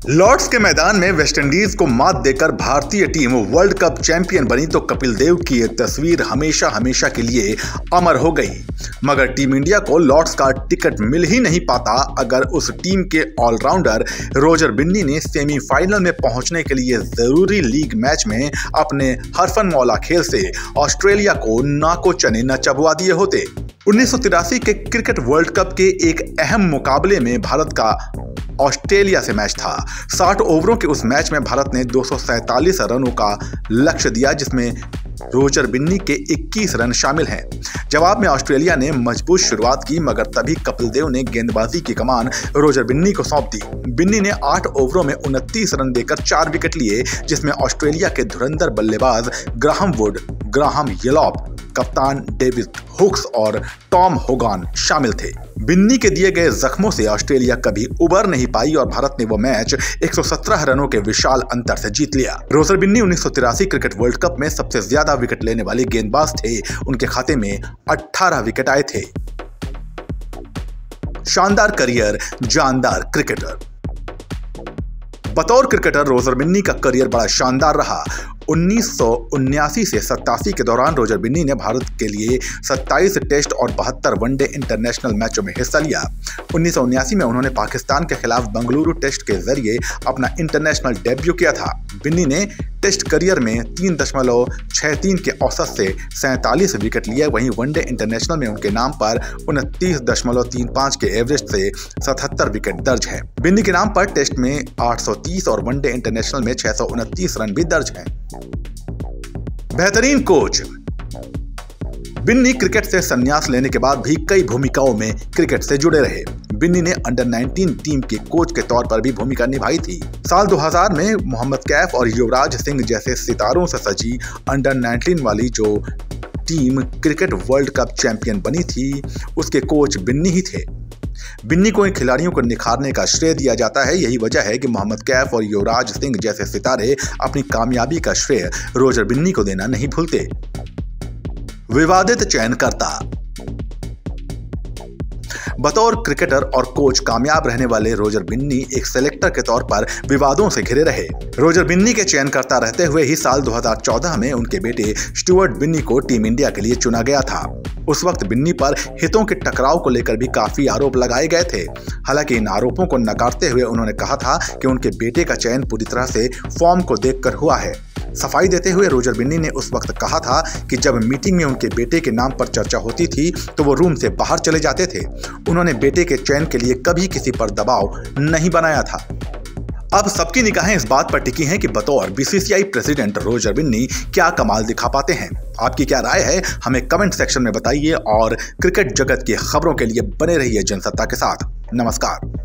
Lord's के मैदान में वेस्टइंडीज को मात देकर भारतीय टीम वर्ल्ड कप चैंपियन बनी तो कपिल देव की ये तस्वीर हमेशा हमेशा के लिए अमर हो गई। मगर टीम इंडिया को लॉर्ड्स का टिकट मिल ही नहीं पाता अगर उस टीम के ऑलराउंडर रोजर बिन्नी ने सेमीफाइनल में पहुंचने के लिए जरूरी लीग मैच में अपने हरफन मौला खेल से ऑस्ट्रेलिया को नाको चने न चबवा दिए होते। 1983 के क्रिकेट वर्ल्ड कप के एक अहम मुकाबले में भारत का ऑस्ट्रेलिया से मैच था। 60 ओवरों के उस मैच में भारत ने 247 रनों का लक्ष्य दिया, जिसमें रोजर बिन्नी के 21 रन शामिल हैं। जवाब में ऑस्ट्रेलिया ने मजबूत शुरुआत की, मगर तभी कपिल देव ने गेंदबाजी की कमान रोजर बिन्नी को सौंप दी। बिन्नी ने 8 ओवरों में 29 रन देकर 4 विकेट लिए, जिसमें ऑस्ट्रेलिया के धुरंधर बल्लेबाज ग्राहम वुड, ग्राहम येलॉप, कप्तान डेविड हुक्स और टॉम होगान शामिल थे। बिन्नी के दिए गए जख्मों से ऑस्ट्रेलिया कभी उबर नहीं पाई और भारत ने वो मैच 117 रनों के विशाल अंतर से जीत लिया। Roger Binny 1983 cricket world cup में सबसे ज्यादा विकेट लेने वाले गेंदबाज थे। उनके खाते में 18 विकेट आए थे। शानदार करियर, जानदार क्रिकेटर। बतौर क्रिकेटर रोजर बिन्नी का करियर बड़ा शानदार रहा। 1979 से 87 के दौरान रोजर बिन्नी ने भारत के लिए 27 टेस्ट और 72 वनडे इंटरनेशनल मैचों में हिस्सा लिया। 1979 में उन्होंने पाकिस्तान के खिलाफ बंगलुरु टेस्ट के जरिए अपना इंटरनेशनल डेब्यू किया था। बिन्नी ने टेस्ट करियर में 3.63 के औसत से 47 विकेट लिए। वहीं वनडे इंटरनेशनल में उनके नाम पर 29.35 के एवरेज से 77 विकेट दर्ज हैं। बिन्नी के नाम पर टेस्ट में 830 और वनडे इंटरनेशनल में 629 रन भी दर्ज हैं। बेहतरीन कोच। बिन्नी क्रिकेट से संन्यास लेने के बाद भी कई भूमिकाओं में क्रिकेट से जुड़े रहे। बिन्नी ने अंडर 19 टीम के कोच के तौर पर भी भूमिका निभाई थी। साल 2000 में मोहम्मद कैफ और युवराज सिंह जैसे सितारों से सजी अंडर 19 वाली जो team cricket world cup champion बनी थी, उसके कोच बिन्नी ही थे। बिन्नी को इन खिलाड़ियों को निखारने का श्रेय दिया जाता है। यही वजह है कि मोहम्मद कैफ और युवराज सिंह जैसे सितारे अपनी कामयाबी का श्रेय रोजर बिन्नी को देना नहीं भूलते। विवादित चयनकर्ता। बतौर क्रिकेटर और कोच कामयाब रहने वाले रोजर बिन्नी एक सेलेक्टर के तौर पर विवादों से घिरे रहे। रोजर बिन्नी के चयनकर्ता रहते हुए ही साल 2014 में उनके बेटे स्टुअर्ट बिन्नी को टीम इंडिया के लिए चुना गया था। उस वक्त बिन्नी पर हितों के टकराव को लेकर भी काफी आरोप लगाए गए थे। हालांकि इन आरोपों को नकारते हुए उन्होंने कहा था कि उनके बेटे का चयन पूरी तरह से फॉर्म को देखकर हुआ है। सफाई देते हुए रोजर बिन्नी ने उस वक्त कहा था कि जब मीटिंग में उनके बेटे के नाम पर चर्चा होती थी तो वो रूम से बाहर चले जाते थे। उन्होंने बेटे के चयन के लिए कभी किसी पर दबाव नहीं बनाया था। अब सबकी निगाहें इस बात पर टिकी हैं कि बतौर बीसीसीआई प्रेसिडेंट रोजर बिन्नी क्या कमाल दिखा पाते हैं। आपकी क्या राय है, हमें कमेंट सेक्शन में बताइए और क्रिकेट जगत की खबरों के लिए बने रहिए जनसत्ता के साथ। नमस्कार।